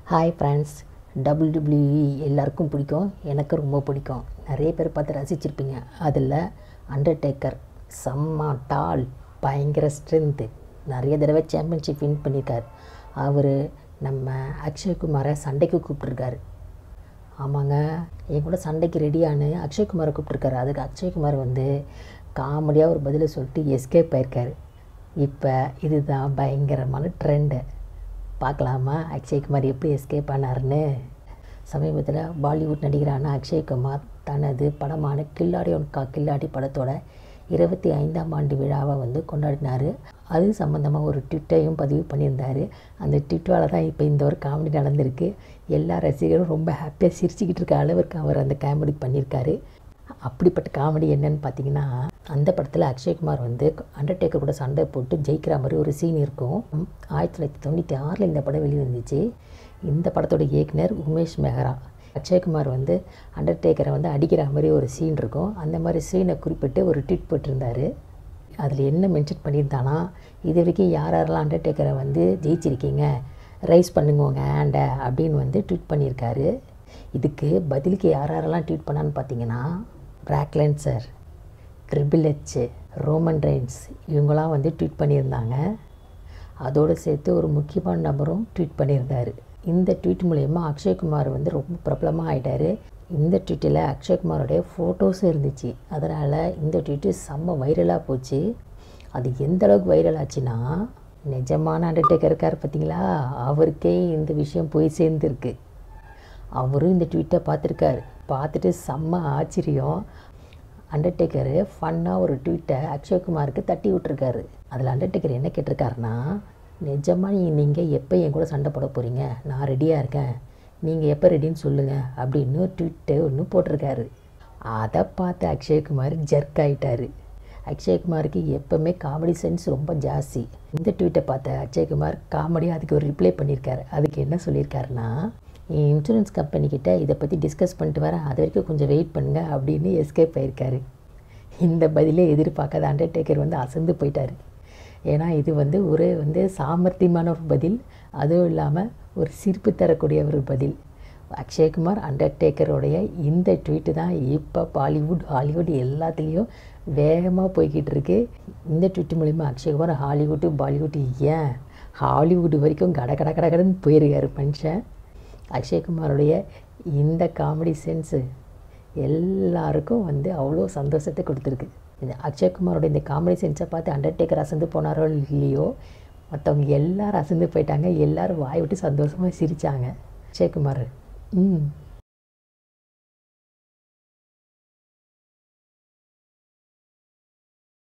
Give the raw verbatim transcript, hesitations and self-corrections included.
Hi friends, WWE எல்லாருக்கும் பிடிக்கும். எனக்கு ரொம்ப பிடிக்கும். நிறைய பேர் பார்த்து ரசிச்சிருப்பீங்க. அதில் அண்டர்டேக்கர் செம்ம டால், பயங்கர ஸ்ட்ரென்த்து, நிறைய தடவை சாம்பியன்ஷிப் வின் பண்ணியிருக்கார். அவர் நம்ம அக்ஷய்குமாரை சண்டைக்கு கூப்பிட்ருக்காரு. ஆமாங்க, என் கூட சண்டைக்கு ரெடியானு அக்ஷய்குமாரை கூப்பிட்ருக்காரு. அதுக்கு அக்ஷய்குமார் வந்து காமெடியாக ஒரு பதிலை சொல்லிட்டு எஸ்கேப் ஆயிருக்காரு. இப்போ இதுதான் பயங்கரமான ட்ரெண்டு. பார்க்கலாமா அக்ஷய்குமார் எப்படி எஸ்கேப் ஆனார்னு? சமீபத்தில் பாலிவுட் நடிகரான அக்ஷய்குமார் தனது படமான கில்லாடி ஒன் கா கில்லாடி படத்தோட இருபத்தி ஐந்தாம் ஆண்டு விழாவை வந்து கொண்டாடினார். அது சம்மந்தமாக ஒரு ட்விட்டையும் பதிவு பண்ணியிருந்தார். அந்த ட்விட்டால் தான் இப்போ இந்த ஒரு காமெடி நடந்திருக்கு. எல்லா ரசிகரும் ரொம்ப ஹாப்பியாக சிரிச்சுக்கிட்டு இருக்க அளவுக்கு அவர் அந்த காமெடி பண்ணியிருக்காரு. அப்படிப்பட்ட காமெடி என்னன்னு பார்த்தீங்கன்னா, அந்த படத்தில் அக்ஷய்குமார் வந்து அண்டர்டேக்கர் கூட சண்டை போட்டு ஜெயிக்கிற மாதிரி ஒரு சீன் இருக்கும். ஆயிரத்தி தொள்ளாயிரத்தி தொண்ணூற்றி ஆறில் இந்த படம் வெளிவந்துச்சு. இந்த படத்தோட இயக்குனர் உமேஷ் மெஹ்ரா. அக்ஷய்குமார் வந்து அண்டர்டேக்கரை வந்து அடிக்கிற மாதிரி ஒரு சீன் இருக்கும். அந்த மாதிரி சீனை குறிப்பிட்டு ஒரு ட்வீட் போட்டிருந்தார். அதில் என்ன மென்ஷன் பண்ணியிருந்தானா, இது வரைக்கும் யார் யாரெல்லாம் அண்டர்டேக்கரை வந்து ஜெயிச்சிருக்கீங்க, ரைஸ் பண்ணுங்க உங்கள் ஹேண்டை அப்படின்னு வந்து ட்வீட் பண்ணியிருக்காரு. இதுக்கு பதிலுக்கு யார் யாரெல்லாம் ட்வீட் பண்ணான்னு பார்த்தீங்கன்னா, Brock Lesnar, triple H, Roman Reigns இவங்களாம் வந்து ட்வீட் பண்ணியிருந்தாங்க. அதோடு சேர்த்து ஒரு முக்கியமான நபரும் ட்வீட் பண்ணியிருந்தார். இந்த ட்வீட் மூலயமா அக்ஷய்குமார் வந்து ரொம்ப பிரபலமாக ஆகிட்டார். இந்த ட்வீட்டில் அக்ஷய்குமாரோடைய ஃபோட்டோஸும் இருந்துச்சு. அதனால் இந்த ட்வீட்டு செம்ம வைரலாக போச்சு. அது எந்த அளவுக்கு வைரல் ஆச்சுன்னா, நிஜமான அண்டர்டேக்கர் இருக்கார் பார்த்தீங்களா, அவருக்கே இந்த விஷயம் போய் சேர்ந்துருக்கு. அவரும் இந்த ட்வீட்டை பார்த்துருக்காரு. பார்த்துட்டு செம்ம ஆச்சரியம். அண்டர்டேக்கரு ஃபன்னாக ஒரு ட்வீட்டை அக்ஷய்குமாருக்கு தட்டி விட்டுருக்காரு. அதில் அண்டர்டேக்கர் என்ன கேட்டிருக்காருன்னா, நிஜமாக நீ நீங்கள் எப்போ என் கூட சண்டை போட போகிறீங்க, நான் ரெடியாக இருக்கேன், நீங்கள் எப்போ ரெடின்னு சொல்லுங்கள் அப்படின்னு ட்வீட்டை ஒன்று போட்டிருக்காரு. அதை பார்த்து அக்ஷய்குமார் ஜர்க் ஆகிட்டார். அக்ஷய்குமாருக்கு எப்போவுமே காமெடி சென்ஸ் ரொம்ப ஜாஸ்தி. இந்த ட்வீட்டை பார்த்த அக்ஷய்குமார் காமெடியாக அதுக்கு ஒரு ரிப்ளை பண்ணியிருக்காரு. அதுக்கு என்ன சொல்லியிருக்காருன்னா, என் இன்சூரன்ஸ் கம்பெனிக்கிட்ட இதை பற்றி டிஸ்கஸ் பண்ணிட்டு வரேன், அது வரைக்கும் கொஞ்சம் வெயிட் பண்ணுங்கள் அப்படின்னு எஸ்கேப் ஆயிருக்காரு. இந்த பதிலே எதிர்பார்க்காத அண்டர்டேக்கர் வந்து அசந்து போயிட்டார். ஏன்னா இது வந்து ஒரு வந்து சாமர்த்தியமான ஒரு பதில், அதுவும் இல்லாமல் ஒரு சிரிப்பு தரக்கூடிய ஒரு பதில். அக்ஷய்குமார் அண்டர்டேக்கருடைய இந்த ட்வீட்டு தான் இப்போ பாலிவுட் ஹாலிவுட் எல்லாத்துலேயும் வேகமாக போய்கிட்டு இருக்கு. இந்த ட்வீட் மூலிமா அக்ஷய்குமார் ஹாலிவுட்டு பாலிவுட்டு ஏன் ஹாலிவுட் வரைக்கும் கட கட கடன்னு போயிருக்காரு மனுஷன். அக்ஷய்குமாரோடைய இந்த காமெடி சென்ஸு எல்லாருக்கும் வந்து அவ்வளோ சந்தோஷத்தை கொடுத்துருக்கு. இந்த அக்ஷய்குமாரோட இந்த காமெடி சென்ஸை பார்த்து அண்டர்டேக்கர் அசந்து போனாரோ இல்லையோ, மற்றவங்க எல்லோரும் அசந்து போயிட்டாங்க. எல்லோரும் வாய் விட்டு சந்தோஷமாக சிரித்தாங்க. அக்ஷய்குமார் ம்